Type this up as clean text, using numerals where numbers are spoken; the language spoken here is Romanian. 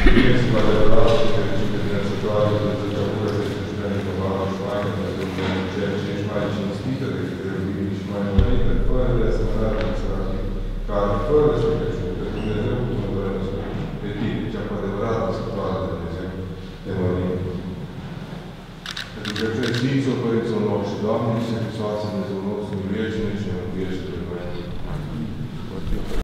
Este cu adevărat și fericite binecuvântătoare de zăcătură de slujbenie de vară și mai Dumnezeu în cer și ești mai cinstită decât trebuie și mai mărită, fără de asemănare de sărăcie, care fără să crezi pe Dumnezeu cuvântărește pe tine, cea cu adevărat născătoare de Dumnezeu, te mărim. Pentru că tu ești Sfințul Părinților noștri, Doamne, Iisuse Hristos, Dumnezeu nostru, miluiește-ne și ne mântuiește pe noi.